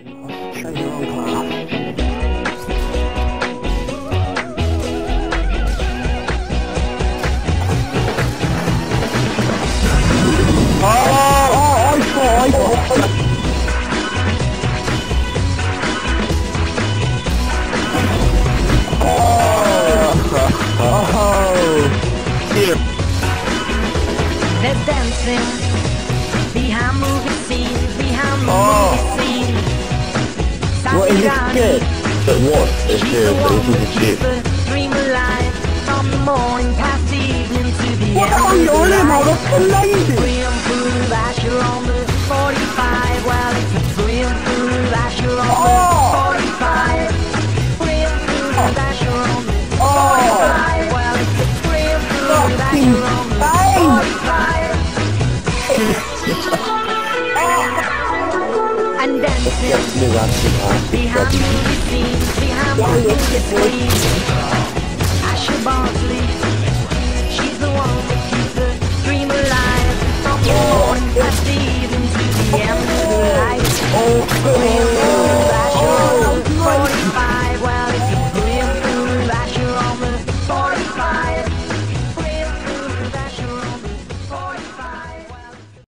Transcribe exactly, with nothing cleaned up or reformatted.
Show your own class. Oh, oh, I saw, I saw. Oh, here. They're dancing behind movie scenes, behind movie Oh. scenes. What is this good? But what is good? This is Keep good. a dream alive from the morning past the evening to the What end are you of on the about? night. That's amazing! Free and food, Asher on the forty-five. Well, it's a free and food, Asher on the forty-five. Free and food, Asher on the forty-five. Well, it's a free and food, Asher on the forty-five. And dancing behind movie scenes, behind movie scenes.